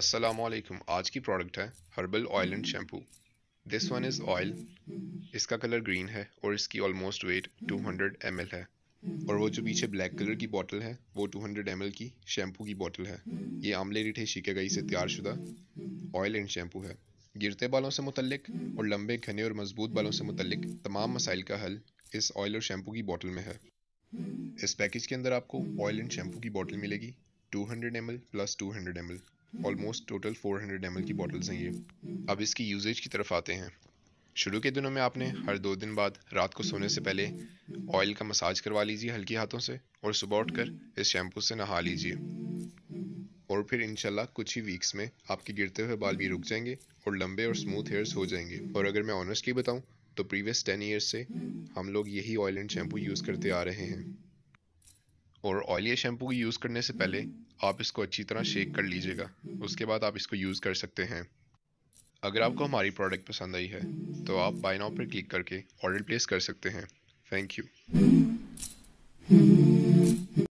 अस्सलामुअलैकुम। आज की प्रोडक्ट है herbal oil and shampoo. This one is oil. इसका कलर ग्रीन है और इसकी ऑलमोस्ट वेट 200 ml है। और वो जो पीछे ब्लैक कलर की बोतल है वो 200 ml की शैम्पू की बोतल है। ये आमले रिठे शिकागई से तैयार शुदा ऑयल एंड शैम्पू है। गिरते बालों से मुतल्लिक और लंबे घने और मजबूत बालों से मुतल्लिक तमाम मसाइल का हल इस ऑयल और शैम्पू की बोतल में है। इस पैकेज के अंदर आपको ऑयल एंड शैम्पू की बोतल मिलेगी 200 ml plus 200 ml, almost total 400 ml की बोतल्स हैं ये। अब इसकी यूजेज की तरफ आते हैं। शुरू के दिनों में आपने हर 2 दिन बाद रात को सोने से पहले ऑयल का मसाज करवा लीजिए हल्के हाथों से, और सुबह उठकर इस शैम्पू से नहा लीजिए। और फिर इंशाल्लाह कुछ ही वीक्स में आपके गिरते हुए बाल भी रुक जाएंगे और लंबे और स्मूथ हेयर्स हो जाएंगे। और अगर मैं ऑनेस्टली बताऊं तो प्रीवियस 10 ईयर्स से हम लोग यही ऑयल एंड शैम्पू यूज़ करते आ रहे हैं। और ऑयली शैम्पू को यूज़ करने से पहले आप इसको अच्छी तरह शेक कर लीजिएगा, उसके बाद आप इसको यूज़ कर सकते हैं। अगर आपको हमारी प्रोडक्ट पसंद आई है तो आप बाय नाउ पर क्लिक करके ऑर्डर प्लेस कर सकते हैं। Thank you.